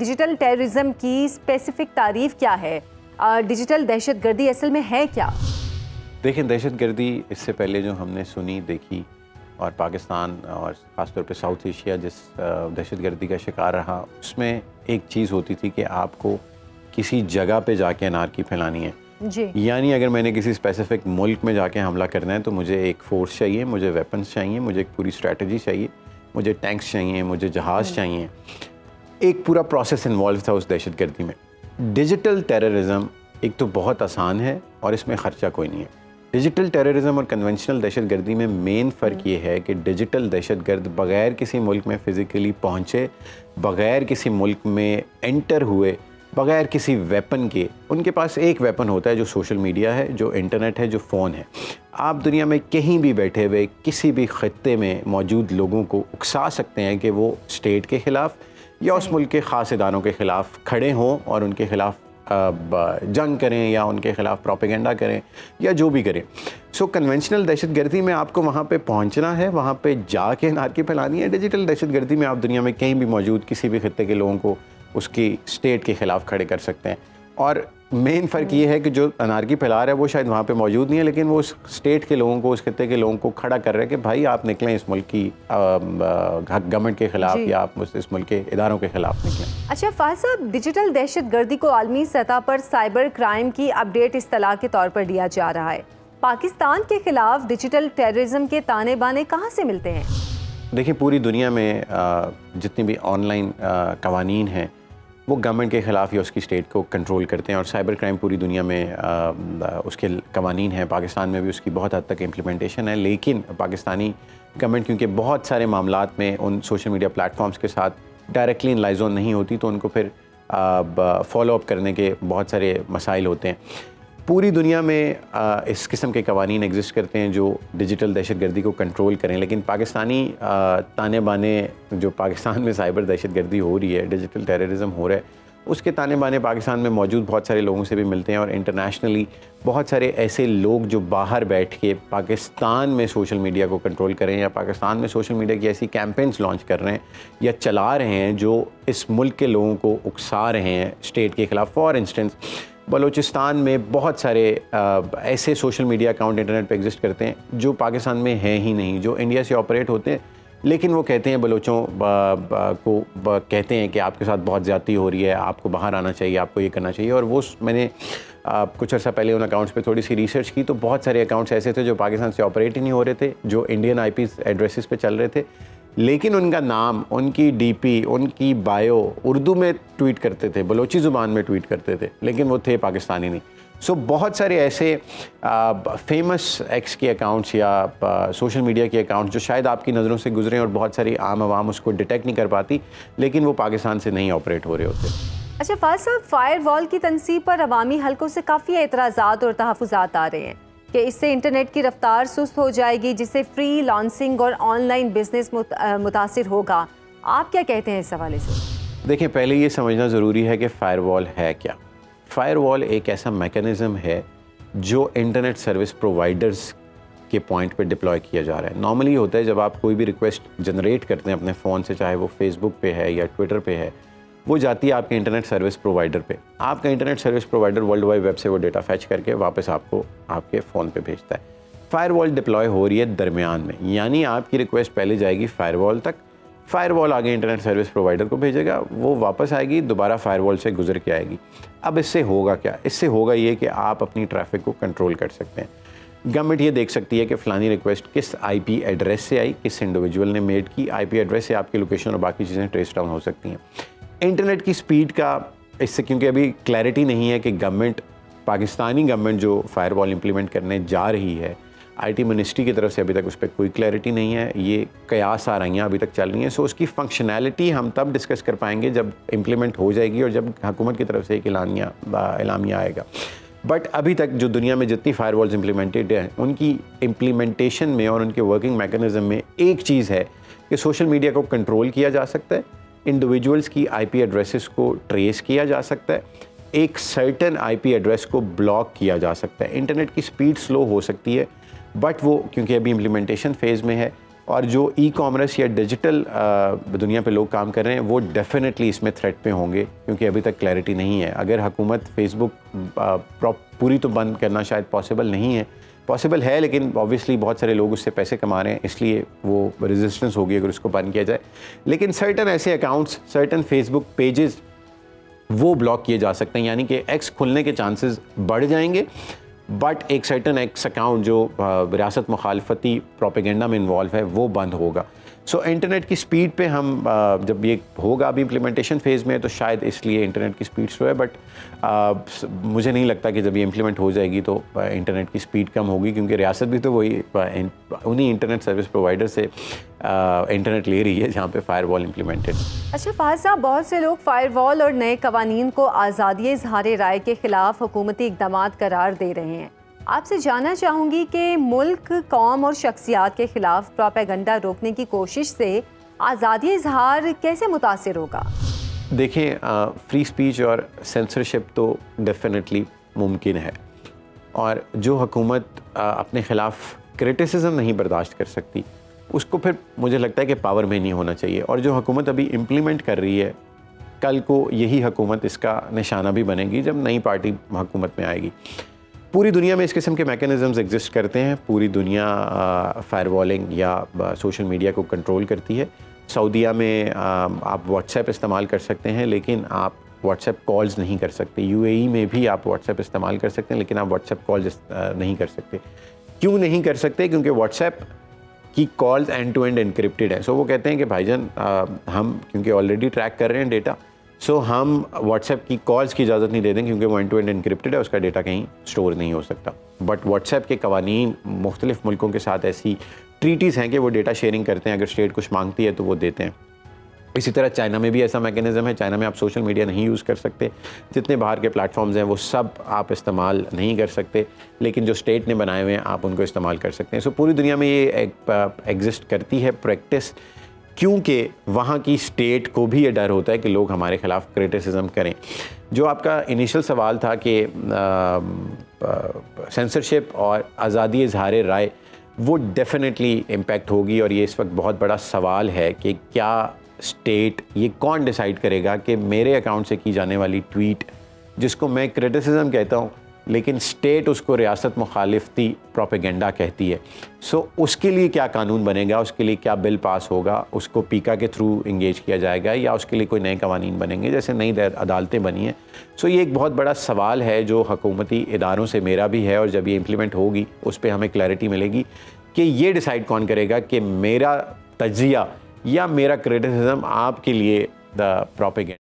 Digital terrorism की specific तारीफ क्या है? डिजिटल दहशतगर्दी असल में है क्या? देखें, दहशतगर्दी इससे पहले जो हमने सुनी देखी और पाकिस्तान और ख़ासतौर पे साउथ एशिया जिस दहशतगर्दी का शिकार रहा, उसमें एक चीज़ होती थी कि आपको किसी जगह पे जाके अनारकी फैलानी है जी। यानी अगर मैंने किसी स्पेसिफिक मुल्क में जाके हमला करना है तो मुझे एक फ़ोर्स चाहिए, मुझे वेपन्स चाहिए, मुझे एक पूरी स्ट्रैटेजी चाहिए, मुझे टैंक्स चाहिए, मुझे जहाज़ चाहिए। एक पूरा प्रोसेस इन्वॉल्व था उस दहशतगर्दी में। डिजिटल टेररिज्म एक तो बहुत आसान है और इसमें ख़र्चा कोई नहीं है। डिजिटल टेररिज्म और कन्वेंशनल दहशतगर्दी में मेन फ़र्क ये है कि डिजिटल दहशतगर्द बग़ैर किसी मुल्क में फ़िज़िकली पहुँचे, बग़ैर किसी मुल्क में एंटर हुए, बग़ैर किसी वेपन के, उनके पास एक वेपन होता है जो सोशल मीडिया है, जो इंटरनेट है, जो फ़ोन है। आप दुनिया में कहीं भी बैठे हुए किसी भी ख़त्ते में मौजूद लोगों को उकसा सकते हैं कि वो स्टेट के ख़िलाफ़ या उस मुल्क के ख़ास इदारों के ख़िलाफ़ खड़े हों और उनके ख़िलाफ़ जंग करें या उनके ख़िलाफ़ प्रोपेगेंडा करें या जो भी करें। सो कन्वेंशनल दहशतगर्दी में आपको वहाँ पे पहुँचना है, वहाँ पे जाके नारकी फैलानी है। डिजिटल दहशतगर्दी में आप दुनिया में कहीं भी मौजूद किसी भी खत्ते के लोगों को उसकी स्टेट के ख़िलाफ़ खड़े कर सकते हैं। और मेन फ़र्क ये है कि जो अनारकी फैला रहा है वो शायद वहाँ पे मौजूद नहीं है, लेकिन वो उस स्टेट के लोगों को, उस खत्ते के लोगों को खड़ा कर रहे हैं कि भाई आप निकलें इस मुल्क की गवर्नमेंट के ख़िलाफ़ या आप इस मुल्क के इदारों के ख़िलाफ़ निकलें। अच्छा फ़ाज़ साहब, डिजिटल दहशतगर्दी को आलमी सतह पर साइबर क्राइम की अपडेट इस्तिलाह के तौर पर लिया जा रहा है। पाकिस्तान के ख़िलाफ़ डिजिटल टेररिज्म के ताने बाने कहाँ से मिलते हैं? देखिए, पूरी दुनिया में जितनी भी ऑनलाइन कवानीन हैं वो गवर्नमेंट के ख़िलाफ़ या उसकी स्टेट को कंट्रोल करते हैं और साइबर क्राइम पूरी दुनिया में उसके कवानीन हैं। पाकिस्तान में भी उसकी बहुत हद तक इम्प्लीमेंटेशन है, लेकिन पाकिस्तानी गवर्नमेंट क्योंकि बहुत सारे मामलात में उन सोशल मीडिया प्लेटफॉर्म्स के साथ डायरेक्टली इन लाइजोन नहीं होती, तो उनको फिर फॉलो अप करने के बहुत सारे मसाइल होते हैं। पूरी दुनिया में इस किस्म के कवानीन एग्जिस्ट करते हैं जो डिजिटल दहशतगर्दी को कंट्रोल करें, लेकिन पाकिस्तानी ताने बाने जो पाकिस्तान में साइबर दहशतगर्दी हो रही है, डिजिटल टेररिज्म हो रहा है, उसके ताने बाने पाकिस्तान में मौजूद बहुत सारे लोगों से भी मिलते हैं। और इंटरनेशनली बहुत सारे ऐसे लोग जो बाहर बैठ के पाकिस्तान में सोशल मीडिया को कंट्रोल करें या पाकिस्तान में सोशल मीडिया की ऐसी कैंपेन्स लॉन्च कर रहे हैं या चला रहे हैं जो इस मुल्क के लोगों को उकसा रहे हैं स्टेट के ख़िलाफ़। फॉर इंस्टेंस बलूचिस्तान में बहुत सारे ऐसे सोशल मीडिया अकाउंट इंटरनेट पे एग्जिस्ट करते हैं जो पाकिस्तान में हैं ही नहीं, जो इंडिया से ऑपरेट होते हैं, लेकिन वो कहते हैं बलोचों को कहते हैं कि आपके साथ बहुत ज़्यादती हो रही है, आपको बाहर आना चाहिए, आपको ये करना चाहिए। और वो मैंने कुछ अर्सा पहले उन अकाउंट्स पे थोड़ी सी रिसर्च की तो बहुत सारे अकाउंट्स ऐसे थे जो पाकिस्तान से ऑपरेट ही नहीं हो रहे थे, जो इंडियन IP एड्रेसेस पे चल रहे थे, लेकिन उनका नाम, उनकी DP, उनकी बायो उर्दू में ट्वीट करते थे, बलोची ज़ुबान में ट्वीट करते थे, लेकिन वो थे पाकिस्तानी नहीं। सो बहुत सारे ऐसे फेमस एक्स के अकाउंट्स या सोशल मीडिया के अकाउंट्स जो शायद आपकी नज़रों से गुजरे और बहुत सारी आम आवाम उसको डिटेक्ट नहीं कर पाती, लेकिन वो पाकिस्तान से नहीं ऑपरेट हो रहे होते। अच्छा फ़ाज़ साहब, फायर वॉल की तनसीब पर अवामी हलकों से काफ़ी एतराज़ात और तहफ़्फ़ुज़ात आ रहे हैं कि इससे इंटरनेट की रफ्तार सुस्त हो जाएगी, जिससे फ्री लॉन्सिंग और ऑनलाइन बिजनेस मुतासिर होगा। आप क्या कहते हैं इस हवाले से? देखिए, पहले ये समझना ज़रूरी है कि फ़ायर वॉल है क्या। फ़ायर वॉल एक ऐसा मैकेनिज़्म है जो इंटरनेट सर्विस प्रोवाइडर्स के पॉइंट पे डिप्लॉय किया जा रहा है। नॉर्मली होता है जब आप कोई भी रिक्वेस्ट जनरेट करते हैं अपने फ़ोन से, चाहे वो फेसबुक पे है या ट्विटर पे है, वो जाती है आपके इंटरनेट सर्विस प्रोवाइडर पे। आपका internet service provider world wide web से वो डेटा फैच करके वापस आपको आपके फ़ोन पे भेजता है। फ़ायरवॉल डिप्लॉय हो रही है दरमियान में, यानी आपकी रिक्वेस्ट पहले जाएगी फ़ायरवॉल तक, फ़ायरवॉल आगे इंटरनेट सर्विस प्रोवाइडर को भेजेगा, वो वापस आएगी, दोबारा फ़ायरवॉल से गुजर के आएगी। अब इससे होगा क्या? इससे होगा ये कि आप अपनी ट्रैफिक को कंट्रोल कर सकते हैं। गवर्नमेंट ये देख सकती है कि फ़लानी रिक्वेस्ट किस IP एड्रेस से आई, किस इंडिविजुअल ने मेड की। IP एड्रेस से आपकी लोकेशन और बाकी चीज़ें ट्रेस डाउन हो सकती हैं। इंटरनेट की स्पीड का इससे, क्योंकि अभी क्लैरिटी नहीं है कि गवर्नमेंट, पाकिस्तानी गवर्नमेंट जो फ़ायरवॉल इंप्लीमेंट करने जा रही है, IT मिनिस्ट्री की तरफ से अभी तक उस पर कोई क्लैरिटी नहीं है। ये कयास आ रही हैं अभी तक चल रही हैं। सो उसकी फंक्शनैलिटी हम तब डिस्कस कर पाएंगे जब इम्प्लीमेंट हो जाएगी और जब हुकूमत की तरफ से एक एलामिया आएगा। बट अभी तक जो दुनिया में जितनी फ़ायरवॉल्स इम्प्लीमेंटेड हैं, उनकी इम्प्लीमेंटेशन में और उनके वर्किंग मैकेनिज़्म में एक चीज़ है कि सोशल मीडिया को कंट्रोल किया जा सकता है, इंडिविजुअल्स की IP एड्रेसेस को ट्रेस किया जा सकता है, एक सर्टेन IP एड्रेस को ब्लॉक किया जा सकता है। इंटरनेट की स्पीड स्लो हो सकती है, बट वो क्योंकि अभी इम्प्लीमेंटेशन फेज़ में है, और जो ई कॉमर्स या डिजिटल दुनिया पे लोग काम कर रहे हैं वो डेफिनेटली इसमें थ्रेट पे होंगे, क्योंकि अभी तक क्लैरिटी नहीं है। अगर हुकूमत फेसबुक पूरी तो बंद करना शायद पॉसिबल नहीं है, पॉसिबल है लेकिन ऑब्वियसली बहुत सारे लोग उससे पैसे कमा रहे हैं, इसलिए वो रेजिस्टेंस होगी अगर उसको बंद किया जाए। लेकिन सर्टन ऐसे अकाउंट्स, सर्टन फेसबुक पेजेस वो ब्लॉक किए जा सकते हैं, यानी कि एक्स खुलने के चांसेस बढ़ जाएंगे, बट एक सर्टन एक्स अकाउंट जो रियासत मुखालफती प्रोपेगेंडा में इन्वॉल्व है वो बंद होगा। सो इंटरनेट की स्पीड पे हम जब ये होगा, अभी इम्प्लीमेंटेशन फेज़ में है तो शायद इसलिए इंटरनेट की स्पीड स्लो है, बट मुझे नहीं लगता कि जब ये इम्प्लीमेंट हो जाएगी तो इंटरनेट की स्पीड कम होगी, क्योंकि रियासत भी तो वही उन्हीं इंटरनेट सर्विस प्रोवाइडर से इंटरनेट ले रही है जहाँ पे फ़ायरवॉल इम्प्लीमेंटेड। अच्छा फ़ाज़ साहब, बहुत से लोग फ़ायरवॉल और नए कवानीन को आज़ादी इज़हार राय के ख़िलाफ़ हुकूमती इक़दाम करार दे रहे हैं। आपसे जानना चाहूँगी कि मुल्क, कौम और शख्सियात के ख़िलाफ़ प्रोपेगेंडा रोकने की कोशिश से आज़ादी इज़हार कैसे मुतासिर होगा? देखिए, फ्री स्पीच और सेंसरशिप तो डेफिनेटली मुमकिन है, और जो हुकूमत अपने ख़िलाफ़ क्रिटिसिज्म नहीं बर्दाश्त कर सकती उसको फिर मुझे लगता है कि पावर में नहीं होना चाहिए। और जो हुकूमत अभी इम्प्लीमेंट कर रही है, कल को यही हुकूमत इसका निशाना भी बनेगी जब नई पार्टी हुकूमत में आएगी। पूरी दुनिया में इस किस्म के मैकेनिज़म्स एग्जिस्ट करते हैं। पूरी दुनिया फायरवॉलिंग या सोशल मीडिया को कंट्रोल करती है। सऊदीया में आप व्हाट्सएप इस्तेमाल कर सकते हैं, लेकिन आप व्हाट्सएप कॉल्स नहीं कर सकते। यूएई में भी आप व्हाट्सएप इस्तेमाल कर सकते हैं, लेकिन आप व्हाट्सएप कॉल्स नहीं कर सकते। क्यों नहीं कर सकते? क्योंकि व्हाट्सएप की calls end to end encrypted है। सो वो कहते हैं कि भाईजान हम क्योंकि ऑलरेडी ट्रैक कर रहे हैं डेटा, सो हम व्हाट्सएप की कॉल्स की इजाज़त नहीं दे दें, क्योंकि वो एंड टू एंड एनक्रिप्टेड है, उसका डेटा कहीं स्टोर नहीं हो सकता। बट व्हाट्सएप के कवानीन मुख्तलिफ मुल्कों के साथ ऐसी ट्रीटीज़ हैं कि वो डेटा शेयरिंग करते हैं, अगर स्टेट कुछ मांगती है तो वो देते हैं। इसी तरह चाइना में भी ऐसा मैकेनिज़्म है। चाइना में आप सोशल मीडिया नहीं यूज़ कर सकते, जितने बाहर के प्लेटफॉर्म्स हैं वो सब आप इस्तेमाल नहीं कर सकते, लेकिन जो स्टेट ने बनाए हुए हैं आप उनको इस्तेमाल कर सकते हैं। सो पूरी दुनिया में ये एग्जिस्ट करती है प्रैक्टिस, क्योंकि वहाँ की स्टेट को भी ये डर होता है कि लोग हमारे ख़िलाफ़ क्रिटिसिज्म करें। जो आपका इनिशियल सवाल था कि सेंसरशिप और आज़ादी इज़हार राय, वो डेफिनेटली इम्पेक्ट होगी। और ये इस वक्त बहुत बड़ा सवाल है कि क्या स्टेट, ये कौन डिसाइड करेगा कि मेरे अकाउंट से की जाने वाली ट्वीट, जिसको मैं क्रिटिसिज्म कहता हूँ लेकिन स्टेट उसको रियासत मुखालिफती प्रोपेगेंडा कहती है, सो उसके लिए क्या कानून बनेगा, उसके लिए क्या बिल पास होगा, उसको पीका के थ्रू इंगेज किया जाएगा या उसके लिए कोई नए कवानीन बनेंगे जैसे नई अदालतें बनी हैं। सो ये एक बहुत बड़ा सवाल है जो हुकूमती इदारों से मेरा भी है, और जब ये इम्प्लीमेंट होगी उस पर हमें क्लैरिटी मिलेगी कि ये डिसाइड कौन करेगा कि मेरा तज्जिया या मेरा क्रिटिसिज्म आपके लिए द प्रोपेगेंडा